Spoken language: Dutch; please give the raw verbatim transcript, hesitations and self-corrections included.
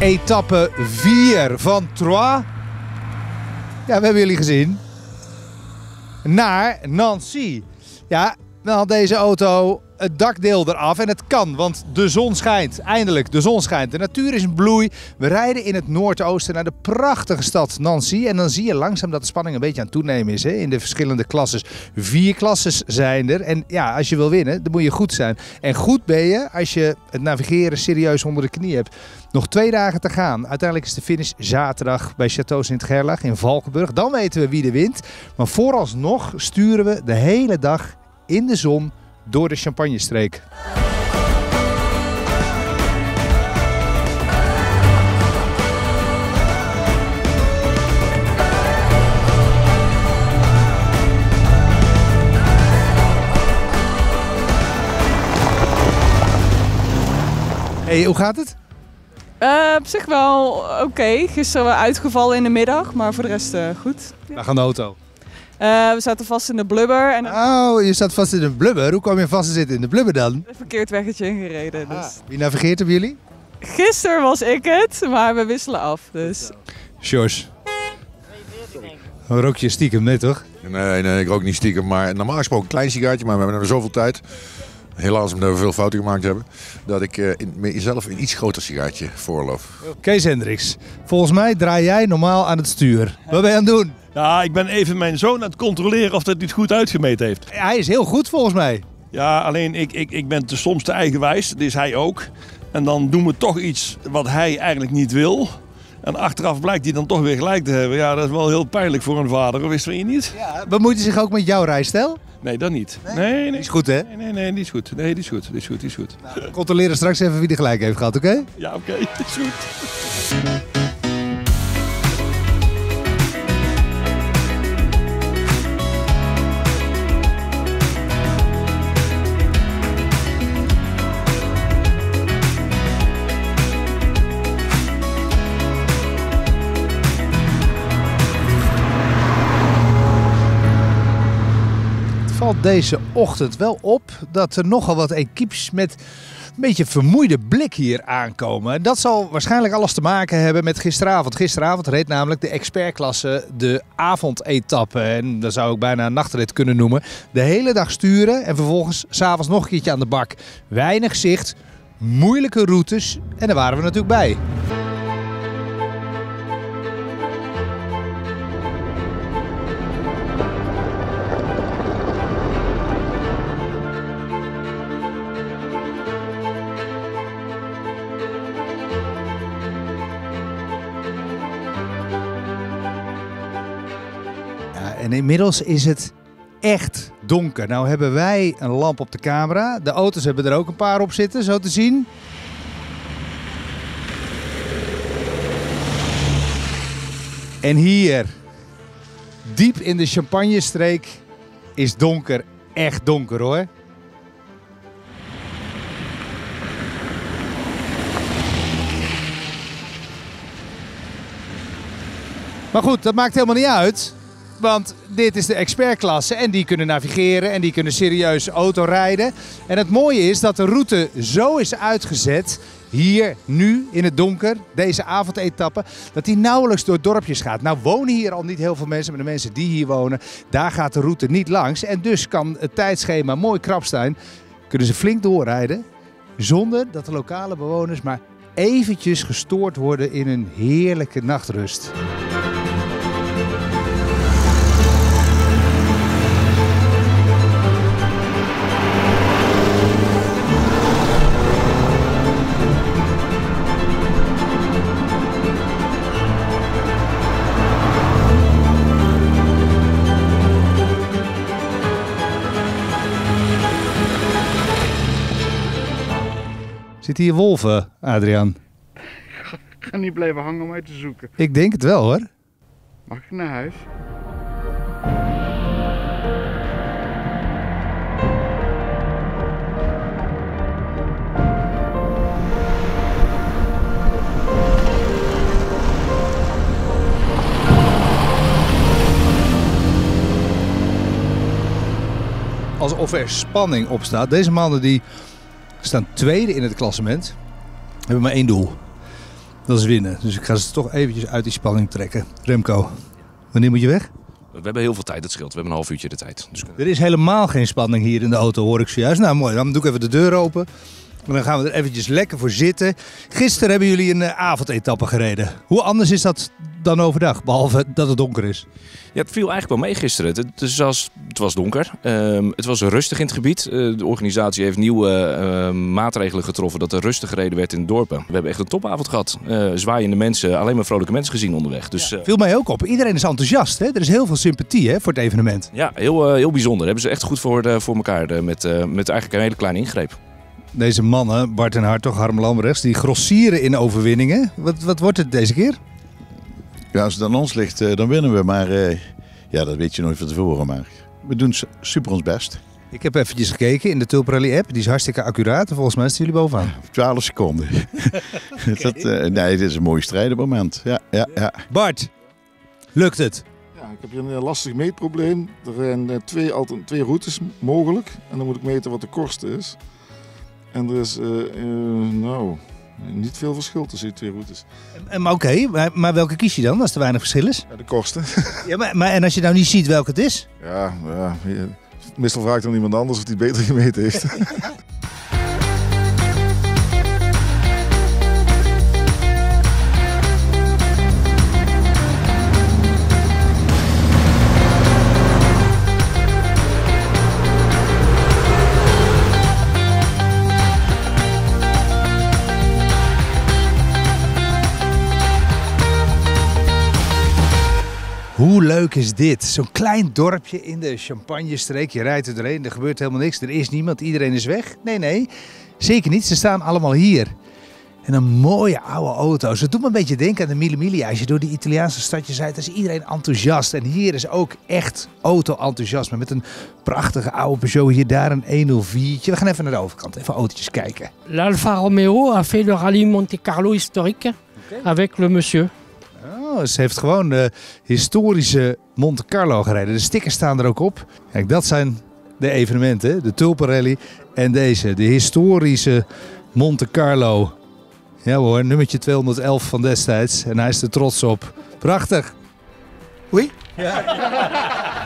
etappe vier van Troyes. Ja, we hebben jullie gezien. Naar Nancy. Ja, dan had deze auto het dakdeel eraf en het kan, want de zon schijnt. Eindelijk, de zon schijnt. De natuur is in bloei. We rijden in het noordoosten naar de prachtige stad Nancy. En dan zie je langzaam dat de spanning een beetje aan het toenemen is. Hè? In de verschillende klasses. Vier klasses zijn er. En ja, als je wil winnen, dan moet je goed zijn. En goed ben je als je het navigeren serieus onder de knie hebt. Nog twee dagen te gaan. Uiteindelijk is de finish zaterdag bij Château Sint-Gerlach in Valkenburg. Dan weten we wie er wint. Maar vooralsnog sturen we de hele dag in de zon door de Champagnestreek. Hey, hoe gaat het? Uh, op zich wel oké. Okay. Gisteren wel uitgevallen in de middag, maar voor de rest uh, goed. Ja. Waar gaan de auto? Uh, we zaten vast in de blubber. En oh, je zat vast in de blubber. Hoe kwam je vast te zitten in de blubber dan? Een verkeerd weggetje ingereden. Dus. Wie navigeert op jullie? Gisteren was ik het, maar we wisselen af. Dus. Sjors. Rook je stiekem, nee toch? Nee, nee, ik rook niet stiekem. Maar normaal gesproken een klein sigaartje, maar we hebben er zoveel tijd. Helaas omdat we veel fouten gemaakt hebben. Dat ik uh, in, mezelf een iets groter sigaartje voorloof. Kees Hendricks, volgens mij draai jij normaal aan het stuur. Wat ben je aan het doen? Ja, ik ben even mijn zoon aan het controleren of dat dit goed uitgemeten heeft. Hij is heel goed volgens mij. Ja, alleen ik, ik, ik ben te soms te eigenwijs, dat is hij ook. En dan doen we toch iets wat hij eigenlijk niet wil. En achteraf blijkt hij dan toch weer gelijk te hebben. Ja, dat is wel heel pijnlijk voor een vader, of is het je niet? Ja, bemoeit hij zich ook met jouw rijstijl? Nee, dat niet. Nee? Nee, nee. Die is goed, hè? Nee, nee, nee, die is goed. Nee, die is goed. Die is goed, die is goed. Nou, we controleren straks even wie er gelijk heeft gehad, oké? Okay? Ja, oké. Okay. Dat is goed. Valt deze ochtend wel op dat er nogal wat equipes met een beetje vermoeide blik hier aankomen. Dat zal waarschijnlijk alles te maken hebben met gisteravond. Gisteravond reed namelijk de expertklasse de avondetappe. En dat zou ik bijna een nachtrit kunnen noemen. De hele dag sturen en vervolgens s'avonds nog een keertje aan de bak. Weinig zicht, moeilijke routes en daar waren we natuurlijk bij. En inmiddels is het echt donker. Nou hebben wij een lamp op de camera. De auto's hebben er ook een paar op zitten, zo te zien. En hier, diep in de Champagnestreek, is donker. Echt donker hoor. Maar goed, dat maakt helemaal niet uit. Want dit is de expertklasse en die kunnen navigeren en die kunnen serieus auto rijden. En het mooie is dat de route zo is uitgezet, hier nu in het donker, deze avondetappe, dat die nauwelijks door dorpjes gaat. Nou wonen hier al niet heel veel mensen, maar de mensen die hier wonen, daar gaat de route niet langs. En dus kan het tijdschema mooi krap zijn, kunnen ze flink doorrijden, zonder dat de lokale bewoners maar eventjes gestoord worden in hun heerlijke nachtrust. Zitten hier wolven, Adriaan? Ik ga niet blijven hangen om uit te zoeken. Ik denk het wel hoor. Mag ik naar huis? Alsof er spanning op staat. Deze mannen die staan tweede in het klassement, hebben maar één doel. Dat is winnen. Dus ik ga ze toch eventjes uit die spanning trekken. Remco, wanneer moet je weg? We hebben heel veel tijd, dat scheelt. We hebben een half uurtje de tijd. Dus... Er is helemaal geen spanning hier in de auto, hoor ik zojuist. Nou mooi, dan doe ik even de deur open. En dan gaan we er eventjes lekker voor zitten. Gisteren hebben jullie een uh, avondetappe gereden. Hoe anders is dat dan overdag, behalve dat het donker is? Ja, het viel eigenlijk wel mee gisteren. Het, het, was, het was donker. Um, het was rustig in het gebied. Uh, de organisatie heeft nieuwe uh, maatregelen getroffen dat er rustig gereden werd in de dorpen. We hebben echt een topavond gehad. Uh, zwaaiende mensen, alleen maar vrolijke mensen gezien onderweg. Dus, uh, viel mij ook op. Iedereen is enthousiast. Hè? Er is heel veel sympathie, hè, voor het evenement. Ja, heel, uh, heel bijzonder. Hebben ze echt goed voor, uh, voor elkaar uh, met, uh, met eigenlijk een hele kleine ingreep. Deze mannen, Bart en Hartog, Harm Lambrechts, die grossieren in overwinningen. Wat, wat wordt het deze keer? Ja, als het aan ons ligt, dan winnen we. Maar uh, ja, dat weet je nooit van tevoren. Maar we doen super ons best. Ik heb eventjes gekeken in de Tulprally app. Die is hartstikke accuraat. En volgens mij staan jullie bovenaan. twaalf seconden. Okay. dat, uh, nee, dit is een mooi strijdenmoment. Ja, ja, ja. Bart, lukt het? Ja, ik heb hier een lastig meetprobleem. Er zijn twee, twee routes mogelijk. En dan moet ik meten wat de kortste is. En er is uh, uh, nou, niet veel verschil tussen die twee routes. En, maar oké, okay, maar, maar welke kies je dan als er weinig verschil is? Ja, de kortste. Ja, maar, maar en als je nou niet ziet welke het is? Ja, ja meestal vraagt dan iemand anders of die beter gemeten heeft. Hoe leuk is dit? Zo'n klein dorpje in de Champagnestreek. Je rijdt er doorheen, er gebeurt helemaal niks. Er is niemand, iedereen is weg. Nee, nee, zeker niet. Ze staan allemaal hier. En een mooie oude auto's. Het doet me een beetje denken aan de Mille Miglia. Als je door die Italiaanse stadjes rijdt, dan is iedereen enthousiast. En hier is ook echt auto-enthousiasme. Met een prachtige oude Peugeot. Hier daar een honderdviertje. We gaan even naar de overkant, even autootjes kijken. L'Alfa Romeo a fait le rallye Monte Carlo historique okay. avec le monsieur. Oh, ze heeft gewoon de historische Monte Carlo gereden. De stickers staan er ook op. Kijk, dat zijn de evenementen. De Tulpenrally en deze. De historische Monte Carlo. Ja hoor, nummertje tweehonderdelf van destijds. En hij is er trots op. Prachtig. Oei? Ja.